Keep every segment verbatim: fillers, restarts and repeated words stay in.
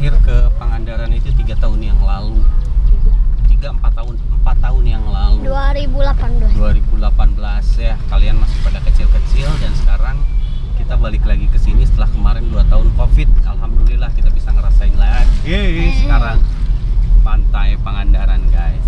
terakhir ke Pangandaran itu tiga tahun yang lalu. Tiga empat tahun empat tahun yang lalu. dua ribu delapan belas. dua ribu delapan belas ya. Kalian masih pada kecil-kecil dan sekarang kita balik lagi ke sini setelah kemarin dua tahun Covid. Alhamdulillah kita bisa ngerasain lagi sekarang pantai Pangandaran, guys.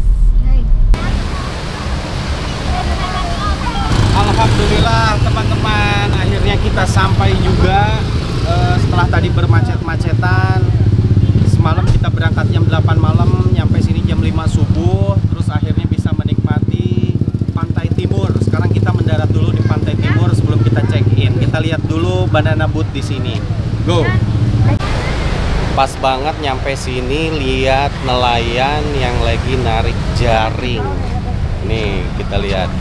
Alhamdulillah teman-teman, akhirnya kita sampai juga. Uh, setelah tadi bermacet-macetan, semalam kita berangkat jam delapan malam, nyampe sini jam lima subuh, terus akhirnya bisa menikmati Pantai Timur. Sekarang kita mendarat dulu di Pantai Timur sebelum kita check-in. Kita lihat dulu banana boat di sini. Go. Pas banget nyampe sini, lihat nelayan yang lagi narik jaring. Nih, kita lihat.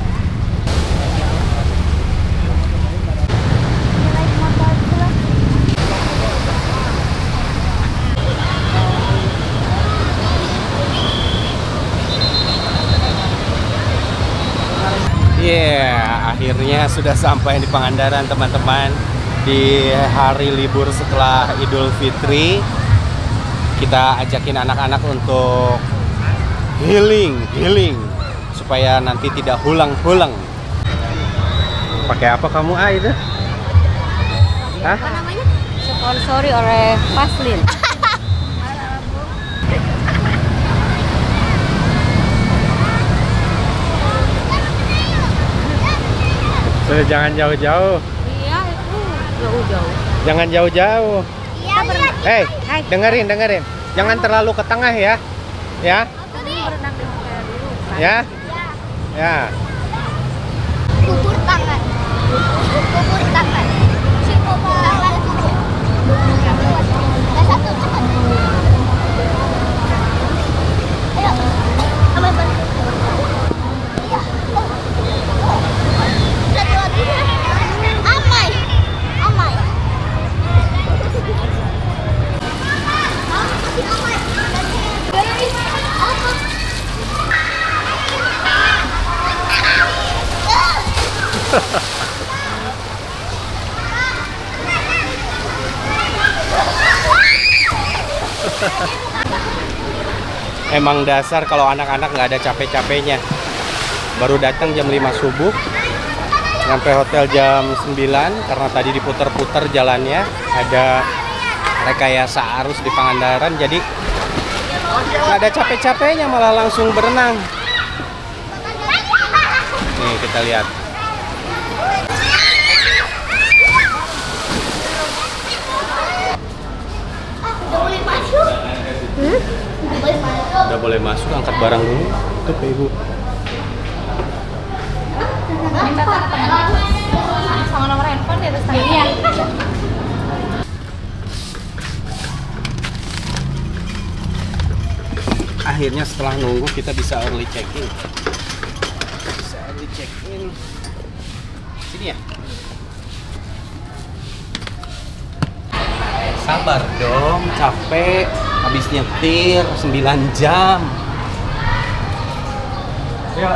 Yeah, akhirnya sudah sampai di Pangandaran teman-teman. Di hari libur setelah Idul Fitri, kita ajakin anak-anak untuk healing, healing supaya nanti tidak hulang-hulang. Pakai apa kamu, Aida? Hah? Apa namanya? Sponsori oleh Vaseline. Sudah, jangan jauh-jauh. Iya, itu jauh-jauh. Jangan jauh-jauh. Iya, Eh, hey, dengerin, dengerin. Jangan terlalu ke tengah ya. Ya. Berenang di hotel dulu. Ya. Ya. Kubur tangan. Kubur tangan. Si kubur tangan. Ada satu cepat. Ayo. Amai ban. Iya. Oh. Satu lagi. Amai. Amai. Amai. Apa? Emang dasar kalau anak-anak nggak ada capek-capeknya. Baru datang jam lima subuh, nyampe hotel jam sembilan karena tadi diputer-puter jalannya. Ada rekayasa arus di Pangandaran, jadi nggak ada capek-capeknya, malah langsung berenang. Nih kita lihat. Udah boleh masuk? Hmm? Udah boleh masuk. Udah boleh masuk, angkat barang dulu. Tuh ke ibu. Sama nomor handphone di atas tangga. Iya. Akhirnya setelah nunggu kita bisa early check-in. Bisa early check-in. Sini ya. Sabar dong, capek. Habis nyetir sembilan jam. Yuk.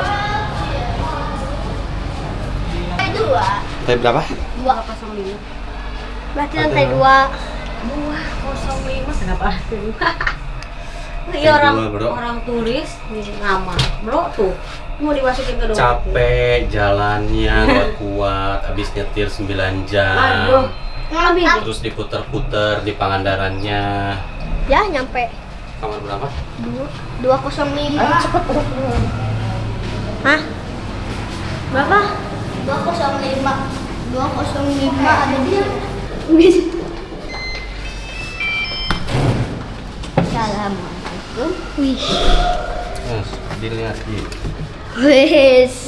Lantai dua. Lantai berapa? Dua kosong lima. Berarti lantai dua. Dua kosong lima. Kenapa? Lantai Iya, orang dua, bro. orang turis di nama bro tuh mau dimasukin ke dompet. Capek jalannya, nggak kuat. Habis nyetir sembilan jam. Aduh, Mantap. Terus diputer-puter di Pangandarannya. Ya, nyampe. Kamar berapa? Dua. Dua kosong lima. ayo cepet. Hah? Berapa? Dua kosong lima. Dua kosong lima ada di. Assalamualaikum. Wih. Yes, dilihat gitu. Wis.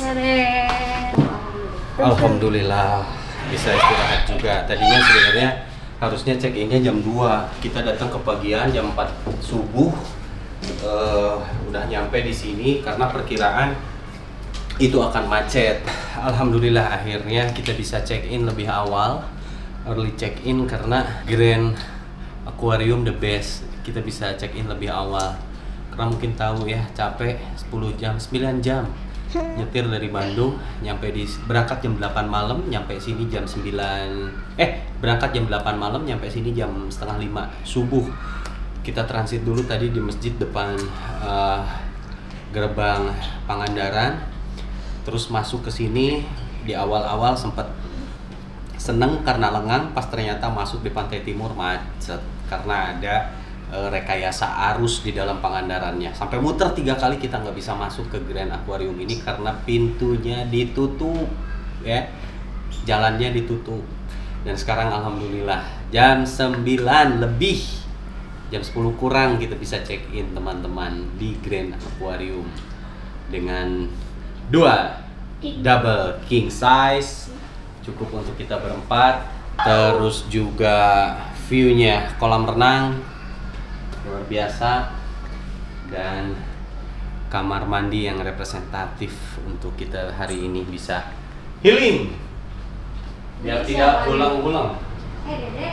Alhamdulillah bisa istirahat juga. Tadinya sebenarnya harusnya check-innya jam dua. Kita datang kepagian jam empat subuh. Uh, udah nyampe di sini karena perkiraan itu akan macet. Alhamdulillah akhirnya kita bisa check-in lebih awal. Early check-in karena Grand Aquarium the best. Kita bisa check-in lebih awal. Karena mungkin tahu ya, capek sepuluh jam, sembilan jam nyetir dari Bandung, nyampe di berangkat jam delapan malam, nyampe sini jam sembilan. Eh, berangkat jam delapan malam, nyampe sini jam setengah lima subuh. Kita transit dulu tadi di masjid depan uh, gerbang Pangandaran. Terus masuk ke sini. Di awal-awal sempat seneng karena lengang, pas ternyata masuk di Pantai Timur macet karena ada Uh, rekayasa arus di dalam Pangandarannya. Sampai muter tiga kali kita nggak bisa masuk ke Grand Aquarium ini karena pintunya ditutup, ya, jalannya ditutup. Dan sekarang alhamdulillah jam sembilan lebih, jam sepuluh kurang kita bisa check in teman-teman di Grand Aquarium dengan dua double king size, cukup untuk kita berempat. Terus juga view-nya kolam renang luar biasa, dan kamar mandi yang representatif untuk kita hari ini bisa healing biar tidak ulang-ulang. Eh, Dedek.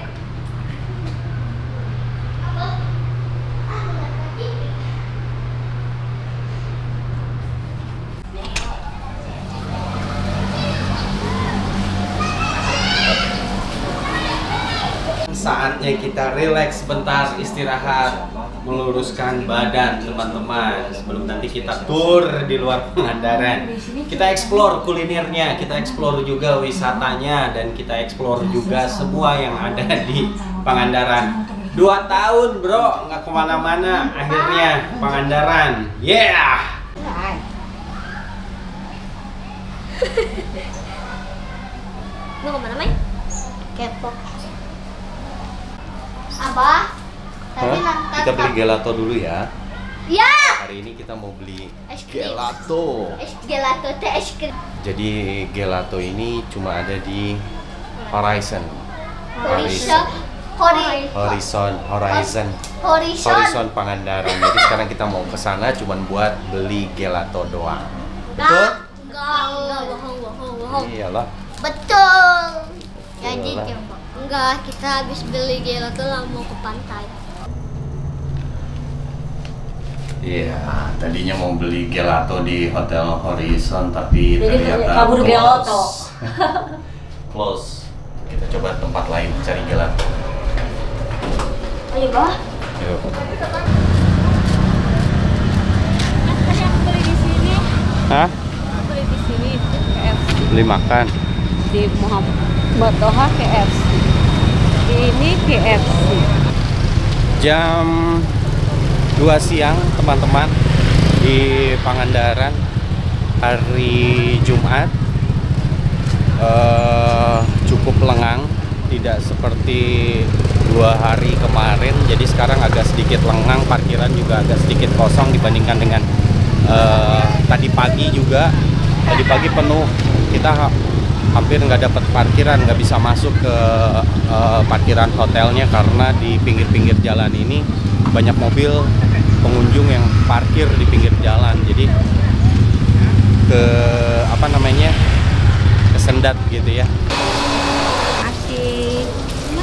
Saatnya kita relax sebentar, istirahat, meluruskan badan teman-teman sebelum nanti kita tur di luar Pangandaran. Kita explore kulinernya, kita explore juga wisatanya, dan kita explore juga semua yang ada di Pangandaran. Dua tahun bro, nggak kemana-mana, akhirnya Pangandaran, yeah! Lu kemana, Mai? Kepo. Abah, tapi nanti Kita beli gelato dulu ya. Ya. Hari ini kita mau beli Es krim. gelato. Es gelato teh es krim. Jadi gelato ini cuma ada di Horizon. Horizon. Hori- Horizon, Horizon, Horizon. Horizon Pangandaran. Jadi sekarang kita mau ke sana cuman buat beli gelato doang. Betul? Enggak, enggak, bohong, bohong, bohong. Iyalah. Betul. Jadi Iyalah. coba. Enggak, kita habis beli gelato lah mau ke pantai. Iya, tadinya mau beli gelato di Hotel Horizon tapi Jadi ternyata kabur close. gelato. Close. Kita coba tempat lain cari gelato. Ayo, Bah. Yuk. Yang beli di sini, Hah? beli di sini K F C Beli makan. di Muhammad Toha K F C. Ini K F C. Jam dua siang teman-teman di Pangandaran hari Jumat. Uh, cukup lengang, tidak seperti dua hari kemarin. Jadi sekarang agak sedikit lengang, parkiran juga agak sedikit kosong dibandingkan dengan uh, tadi pagi juga. Tadi pagi penuh, kita ha- hampir nggak dapat parkiran, nggak bisa masuk ke uh, parkiran hotelnya karena di pinggir-pinggir jalan ini banyak mobil pengunjung yang parkir di pinggir jalan. Jadi ke apa namanya kesendat gitu ya. Asik.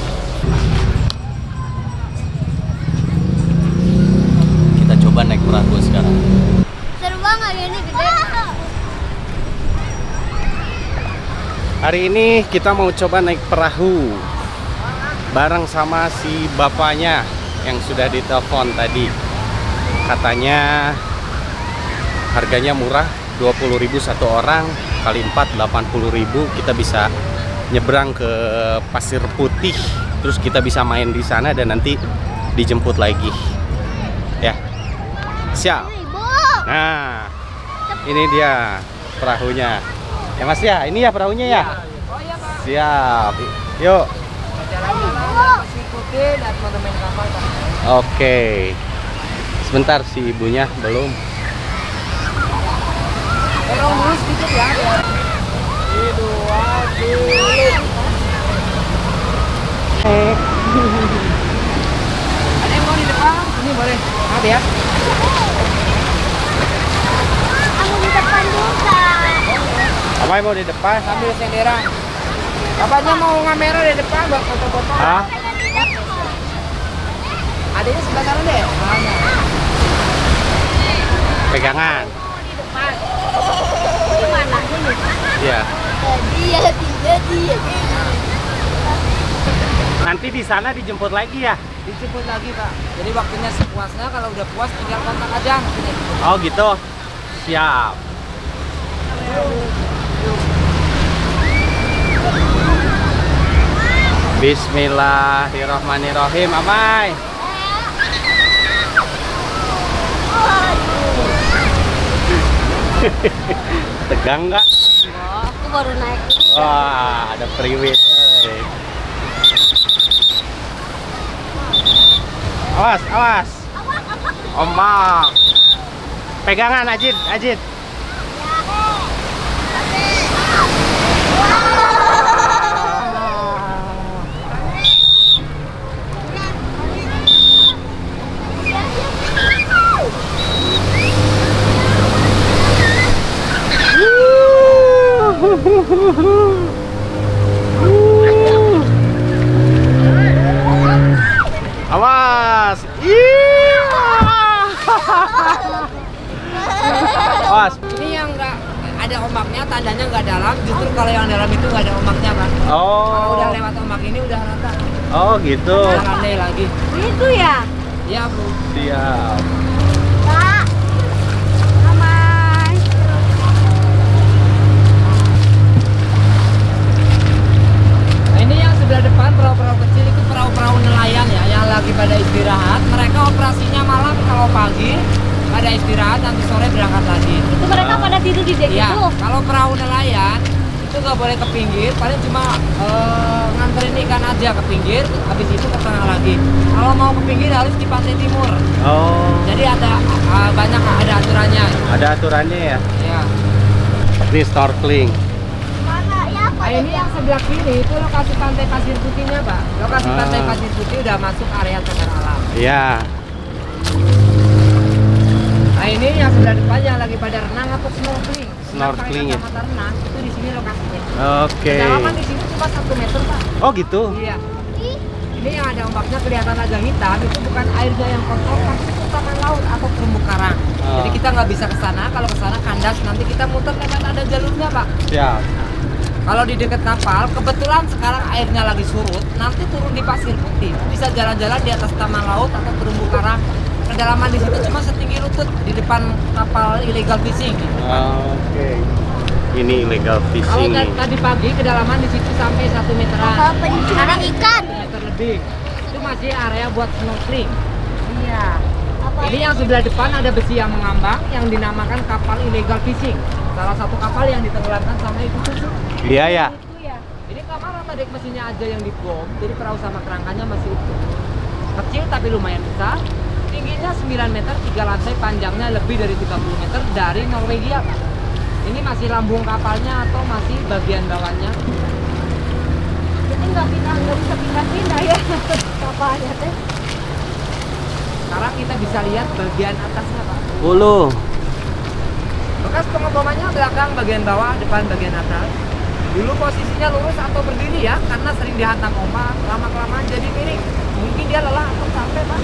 Kita coba naik perahu sekarang. Seru banget ini gede. Hari ini kita mau coba naik perahu bareng sama si bapaknya yang sudah ditelepon tadi. Katanya harganya murah, dua puluh ribu satu orang, kali empat delapan puluh ribu. Kita bisa nyebrang ke Pasir Putih, terus kita bisa main di sana dan nanti dijemput lagi. Ya. Siap. Ibu. Nah, ini dia perahunya. Ya Mas ya, ini ya perahunya ya. Siap. Yuk. Oke. Sebentar si ibunya belum. Tolong dulu sedikit ya. Eh. Ada yang mau di depan? Ini boleh. Maaf ya. Aku di depan juga. Apa yang mau di depan? Sambil senderan. Bapaknya mau kamera di depan buat foto-foto. Hah? Adanya sebelah sana deh. Mana? Pegangan. Di depan. ini. Iya. Jadi ya jadi ya. Nanti di sana dijemput lagi ya? Dijemput lagi Pak. Jadi waktunya sepuasnya, kalau udah puas tinggal kontak aja. Oh gitu. Siap. Bismillahirrahmanirrahim, Amai. Tegang nggak? Oh, aku baru naik. Wah, ada priwit. eh. Awas, awas. Ombak. Pegangan, Ajit, Ajit. Awas. Iya. Awas. Ini yang nggak ada ombaknya, tandanya nggak dalam. Justru kalau yang dalam itu nggak ada ombaknya Pak. Kalau udah Oh. lewat ombak ini udah rata. Oh gitu. Udah landai lagi. Itu ya. Iya Bu. Siap. Kak. Amai. Nah, ini yang sebelah depan perahu-perahu kecil itu perahu-perahu nelayan ya, yang lagi pada istirahat. Mereka operasinya malam, kalau pagi pada istirahat, nanti sore berangkat lagi. Itu mereka pada tidur di dek Iya, itu. kalau perahu nelayan itu nggak boleh ke pinggir, paling cuma eh, nganterin ikan aja ke pinggir, habis itu ke tengah lagi. Kalau mau ke pinggir harus di pantai timur. Oh. Jadi ada eh, banyak ada aturannya. Ada aturannya ya. Ya. Ini snorkeling. Mana ya? Nah, ini yang sebelah kiri itu lokasi pantai pasir putihnya, Pak. Lokasi Ah. pantai pasir putih udah masuk area cagar alam. Iya. Nah, ini yang sebelah depan yang lagi pada renang atau snorkeling. Snorkeling ya. Kacamata renang itu di sini lokasinya. Oke. Kedalaman di sini cuma satu meter, Pak. Oh gitu. Iya. Ini yang ada ombaknya kelihatan agak hitam, itu bukan airnya yang kotor, tapi itu taman laut atau terumbu karang. Oh. Jadi kita nggak bisa ke sana. Kalau ke sana kandas, nanti kita muter lewat ada jalurnya, Pak. Siap. Kalau di dekat kapal, kebetulan sekarang airnya lagi surut, nanti turun di pasir putih, bisa jalan-jalan di atas taman laut atau terumbu karang. Kedalaman di situ cuma setinggi lutut di depan kapal illegal fishing. Oke. Ini illegal Kalau fishing ta- nih. tadi pagi kedalaman di situ sampai satu meteran, Kapal pencari ikan. satu meter lebih. Itu masih area buat snorkeling. Iya. Apa Ini yang sebelah depan ada besi yang mengambang yang dinamakan kapal illegal fishing. Salah satu kapal yang ditenggelamkan sama itu susu. Iya ya. itu ya? Ini kamar rata dek mesinnya aja yang dibom, jadi perahu sama kerangkanya masih utuh. Kecil tapi lumayan besar. Tingginya sembilan meter, tiga lantai, panjangnya lebih dari tiga puluh meter dari Norwegia, Pak. Ini masih lambung kapalnya atau masih bagian bawahnya? Jadi nggak pindah, nggak bisa pindah-pindah ya kapalnya teh. Sekarang kita bisa lihat bagian atasnya, Pak. Ulu. Bekas pengobomannya belakang, bagian bawah, depan, bagian atas. Dulu posisinya lurus atau berdiri ya, karena sering dihantam ombak, lama-kelamaan jadi miring. Mungkin dia lelah atau capek, Pak.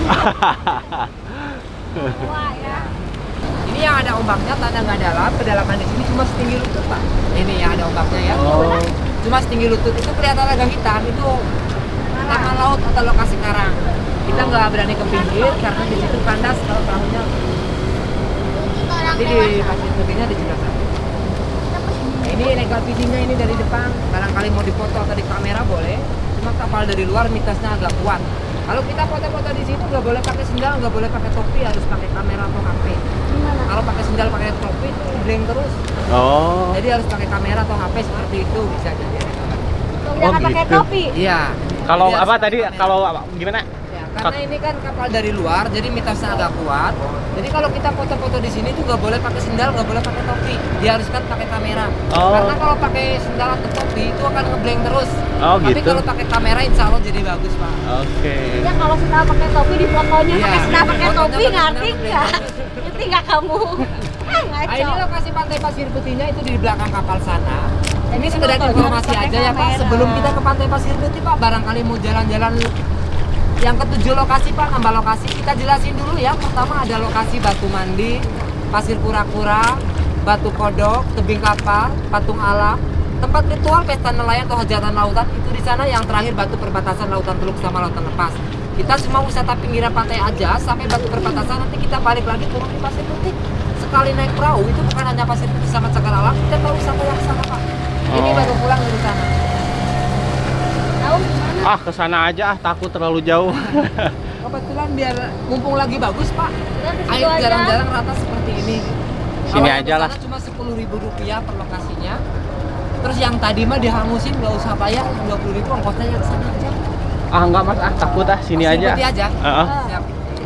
Wah ya. Ini yang ada ombaknya, tanda nggak dalam, kedalaman di sini cuma setinggi lutut, Pak. Ini yang ada ombaknya ya. Oh. Cuma setinggi lutut, itu kelihatan agak hitam, itu taman laut atau lokasi karang. Kita nggak berani ke pinggir karena di situ kandas kalau perahunya. Nanti di pasir putihnya di sebelah sana. Nah, ini illegal fishingnya ini dari depan, barangkali mau dipoto atau di kamera boleh. Cuma kapal dari luar mitosnya agak kuat. Kalau kita foto-foto di situ nggak boleh pakai sendal, nggak boleh pakai topi, harus pakai kamera atau H P. Gimana? Kalau pakai sendal, pakai topi itu blank terus. Oh. Jadi harus pakai kamera atau H P seperti itu bisa jadi. Jangan Oh, pakai gitu. topi. Iya. Kalau Jadi apa harus tadi? pakai kamera. Kalau apa- gimana? Ya, karena ini kan kapal dari luar, jadi mitosnya agak kuat. Jadi kalau kita foto-foto di sini tuh nggak boleh pakai sendal, nggak boleh pakai topi. Diharuskan pakai kamera. Oh. Karena kalau pakai sendal atau topi itu akan ngeblank terus. Oh, Tapi gitu. kalau pakai kamera insya Allah jadi bagus, Pak. Oke. Ya kalau sudah pakai topi di fotonya Iya, pakai sudah pakai fotonya topi pakai ngerti sendal nggak? pakai- Ngerti nggak kamu? Ah, Nah, ini ngaco. lokasi pantai pasir putihnya itu di belakang kapal sana. Ini Jadi sekedar fotonya informasi harus pakai aja ya, Pak. kamera. Sebelum kita ke pantai pasir putih, Pak, barangkali mau jalan-jalan yang ketujuh lokasi, Pak, nambah lokasi. Kita jelasin dulu ya. Pertama ada lokasi Batu Mandi, Pasir Kura-Kura, Batu Kodok, Tebing Kapal, Patung Alam, tempat ritual pesta nelayan atau hajatan lautan itu di sana. Yang terakhir batu perbatasan Lautan Teluk sama Lautan Lepas. Kita cuma wisata pinggiran pantai aja sampai batu perbatasan, nanti kita balik lagi turun di Pasir Putih. Sekali naik perahu itu bukan hanya Pasir Putih sama Cagar Alam, kita tahu wisata yang sana Pak. Ini Oh. baru pulang dari sana. Tahu gimana? Ah, ke sana aja ah, takut terlalu jauh. Kebetulan biar mumpung lagi bagus Pak. Udah ke situ Air aja. jarang-jarang rata seperti ini. Sini Awalnya aja lah. kesana cuma sepuluh ribu rupiah per lokasinya. Terus yang tadi mah dihangusin nggak usah bayar, dua puluh ribu ongkosnya yang sana aja. Ah, enggak Mas, ah takut ah, sini Pasir aja. Putih aja. Heeh. Siap.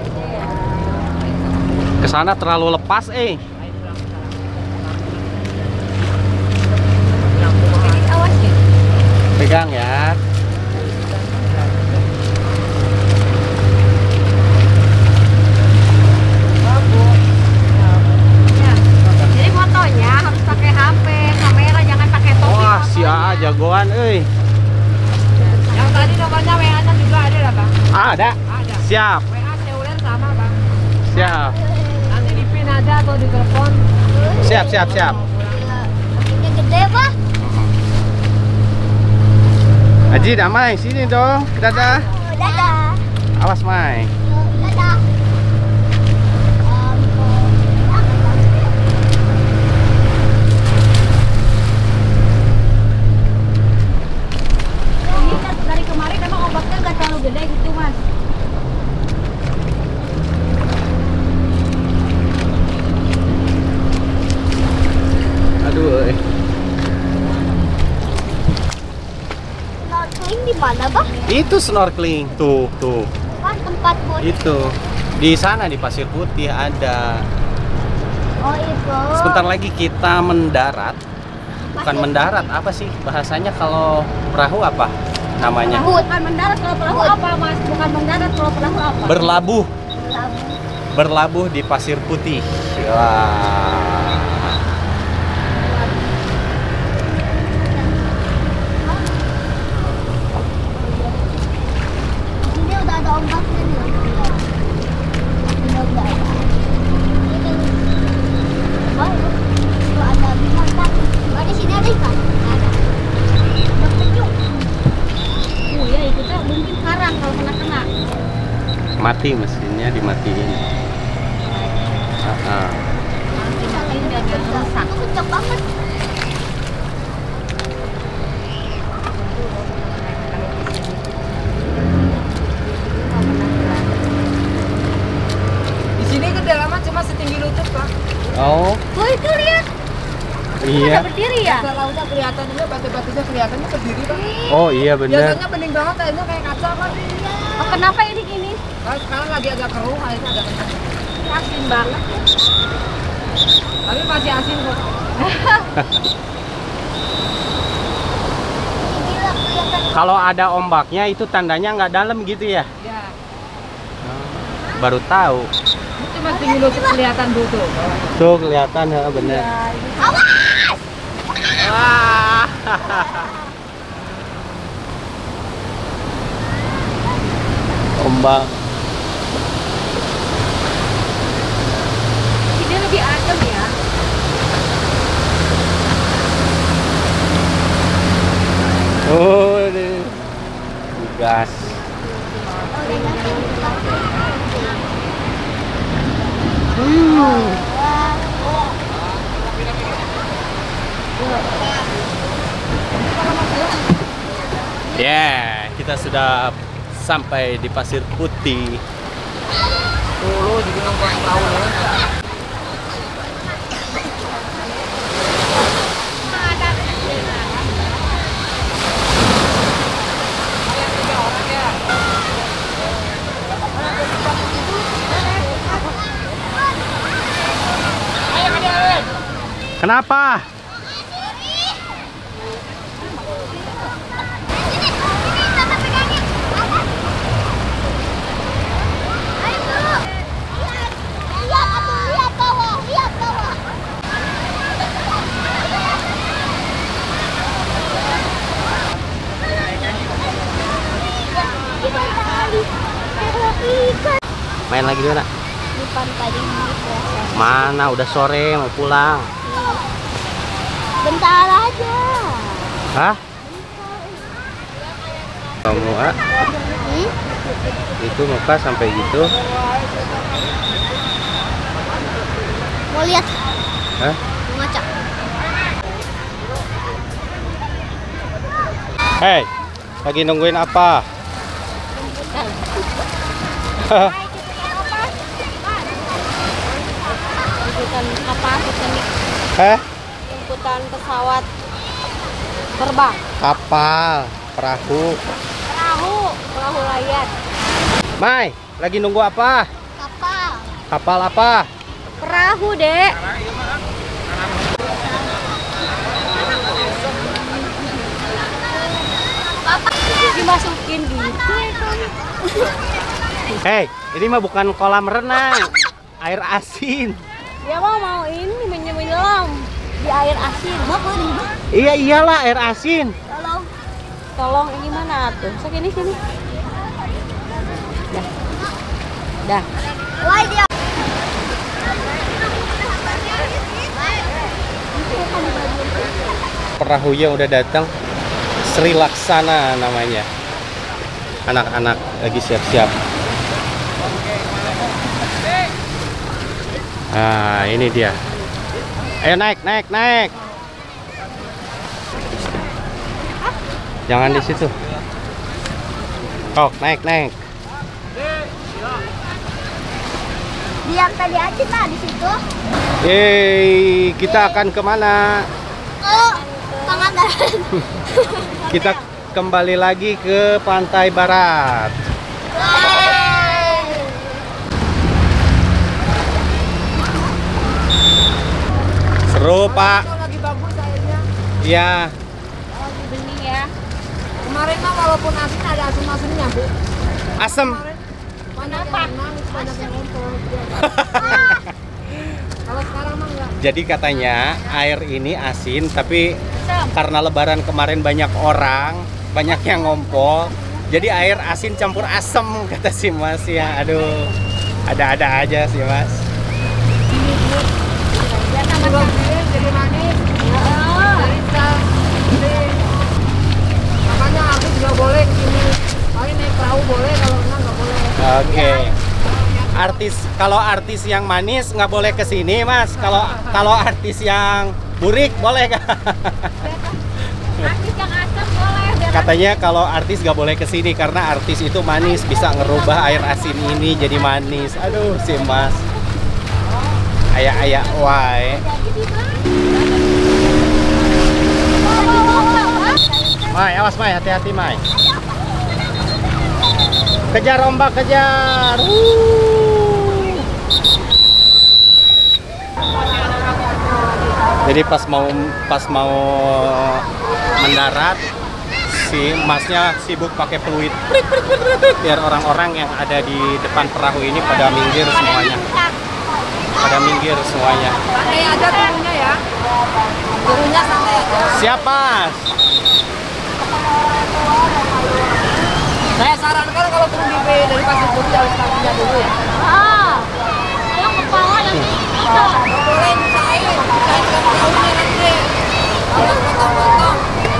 Ke sana terlalu lepas eh. Awas ya. Pegang ya. Ya. Jadi fotonya harus pakai H P, kamera jangan pakai topi. Wah, si fotonya. A jagoan euy. Yang tadi nomornya W A-nya juga ada lah Bang. Ah, ada. Ada. Siap, W A seluler sama Bang. siap. Nanti di pin aja atau di telepon. Siap, siap, siap. Kakinya gede pak. Aji, damai sini dong. Dadah. Dadah. Awas, Mai. Dadah. Ini dari kemarin emang ombaknya nggak terlalu gede gitu mas. Aduh, euy. Snorkeling di mana bang? Itu snorkeling. Tuh, tuh. Kan tempat buat. Itu. Di sana di Pasir Putih ada. Oh itu. Sebentar lagi kita mendarat. Bukan mendarat, apa sih bahasanya kalau perahu apa namanya? Bukan mendarat kalau perahu apa mas? Bukan mendarat kalau perahu apa? Berlabuh. Berlabuh. Berlabuh di Pasir Putih. Wah. Ini udah ada ombaknya nih. Ini udah ada. Oh, itu ada binatang. Oh, di sini ada ikan. Ada. Ada penyu. Oh ya, itu tuh mungkin karang kalau kena-kena. Mati mesinnya dimatiin. Ah, ah. Ini udah agak rusak. Itu kenceng banget. Di sini kedalaman cuma setinggi lutut Pak. Oh, Oh itu lihat. iya. Ada berdiri ya? Dasar lautnya kelihatan juga, batu-batunya kelihatannya berdiri Pak. Oh, iya benar. Biasanya bening banget airnya kayak kaca Pak. Oh, kenapa ini gini? Nah, sekarang lagi agak keruh, airnya agak kencang. Asin banget. Tapi masih asin kok. Gila, kelihatan. Kalau ada ombaknya itu tandanya nggak dalam gitu ya? Ya, Baru tahu. ini cuma setinggi lutut kelihatan tuh. Tuh kelihatan ya benar. Awas! Wah. Ombak. Ini lebih adem ya. Oh, ini gas. Ya, kita sudah sampai di Pasir Putih. Dulu juga nongkrong perahu ya. Kenapa? Main lagi dulu nak. Di pantai ini biasa. Mana? Udah sore mau pulang. Bentar aja. Hah? Kamu ah? Hmm? Itu muka sampai gitu? Mau lihat? Hah? Mau ngaca? Hei, lagi nungguin apa? Jemputan apa? Titanic. Heh? Jemputan pesawat terbang. Kapal, perahu. Perahu, perahu layar. Mai, lagi nunggu apa? Kapal. Kapal apa? Perahu, Dek. Bapak dimasukin gitu ya kamu. Hei, ini mah bukan kolam renang, air asin. Dia mau mau ini menyelam di air asin. Mau Iya iyalah air asin. Tolong. Tolong ini mana tuh? Sini sini. Dah. Dah. Wah dia. Perahunya udah datang. Sri Laksana namanya. Anak-anak lagi siap-siap. Nah, ini dia. Ayo naik, naik, naik. Jangan di situ. Oh, naik, naik. Diam tadi aja lah di situ. Yeay, kita akan kemana? Oh, Pangandaran. Kita kembali lagi ke pantai barat. Seru, Pak. Lagi bagus airnya. Iya. Lagi bening ya. Kemarin mah walaupun asin ada asam-asamnya, Bu. Asem. Banyak yang nangis, banyak yang ngompol. Kalau sekarang mah enggak. Jadi katanya air ini asin, tapi Asam. karena lebaran kemarin banyak orang, banyak yang ngompol, jadi air asin campur asem kata si Mas ya. Aduh, ada-ada aja sih Mas. Ya sama Juga bikin jadi manis. Jadi sal. Makanya aku juga boleh kesini. Paling naik perahu boleh, kalau enggak nggak boleh. Oke. Artis kalau artis yang manis nggak boleh ke sini Mas. Kalau kalau artis yang burik boleh kan? Artis yang asam boleh. biar Katanya kalau artis nggak boleh ke sini karena artis itu manis, bisa ngerubah air asin ini jadi manis. Aduh si Mas. Ayak-ayak wae. Mai, awas Mai, hati-hati Mai. Kejar ombak, kejar. Wuh. Jadi pas mau pas mau mendarat, si Masnya sibuk pakai peluit prit, prit, prit, prit, prit, biar orang-orang yang ada di depan perahu ini pada minggir semuanya. Pada minggir semuanya. Santai aja turunnya ya. Turunnya santai aja. Siap Mas. Saya sarankan kalau turun di dari pasir putih harus kakinya dulu ya. Ah, kalau kepala nanti bisa. Nggak boleh nyusahin, nyusahin dengan perahunya nanti. Harus potong-potong.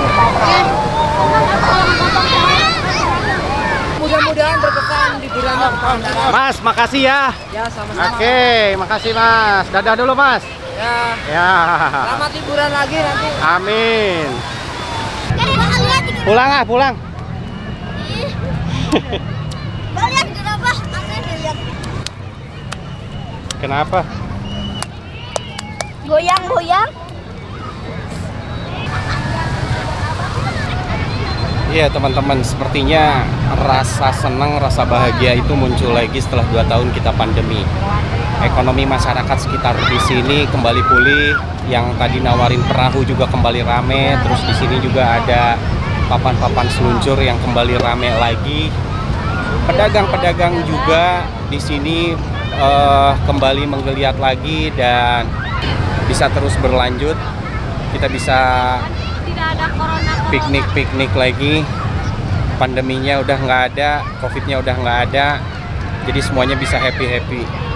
Mudah-mudahan berkesan liburannya ke Pangandaran. Mas, makasih ya. Ya sama-sama. Oke, makasih Mas. Dadah dulu Mas. Ya. Ya. Selamat liburan lagi nanti. Amin. Kan bakal lihat di Pulang ah, pulang. Mau lihat kenapa? Asli lihat. Kenapa? Goyang-goyang. Iya teman-teman, sepertinya rasa senang, rasa bahagia itu muncul lagi setelah dua tahun kita pandemi. Ekonomi masyarakat sekitar di sini kembali pulih, yang tadi nawarin perahu juga kembali rame, terus di sini juga ada papan-papan seluncur yang kembali rame lagi. Pedagang-pedagang juga di sini eh, kembali menggeliat lagi dan bisa terus berlanjut. Kita bisa Tidak ada corona. piknik-piknik lagi, pandeminya udah nggak ada, covidnya udah nggak ada, jadi semuanya bisa happy-happy.